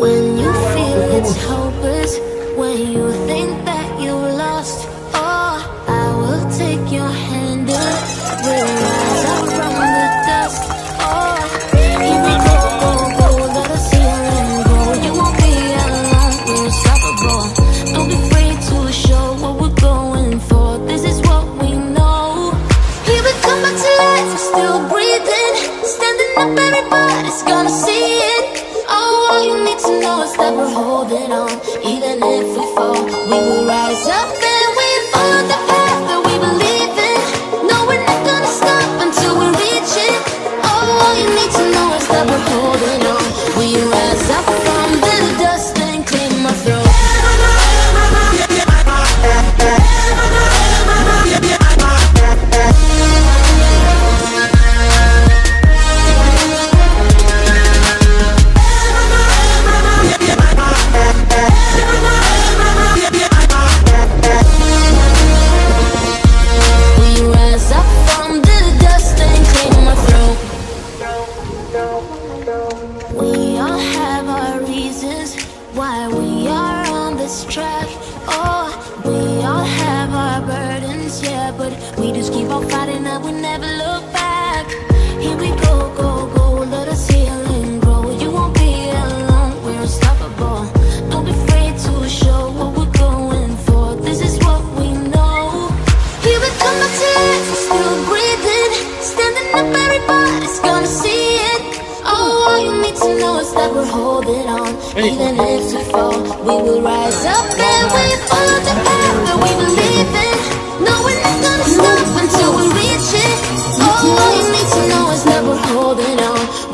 When you feel it's hopeless, when you think that you lost, oh, I will take your hand and we'll rise up from the dust. Oh, here we go, go, go, let us heal and grow. You won't be alone, we're unstoppable. Don't be afraid to show what we're going for. This is what we know. Here we come back to life, we're still breathing. Standing up, everybody's gonna see it. Oh, all you need to know is that we're holding on. Even if we fall, we will rise up and we follow the path that we believe in. No, we're not gonna stop until we reach it. Oh, all you need to know is that we're holding on. We rise up from the dust and clean my throat. We all have our reasons why we are on this track. Oh, we all have our burdens, yeah, but we just keep on fighting and we never look back. Here we go, go, go, let us heal and grow. You won't be alone, we're unstoppable. Don't be afraid to show what we're going for. This is what we know. Here we come back to life, we're still breathing. Standing up, everybody's gonna see it. Oh, all you need to know is that we're holding on. Even if we fall, we will rise up and we follow the path that we believe in. No, we're not gonna stop until we reach it. Oh, all you need to know is that we're holding on.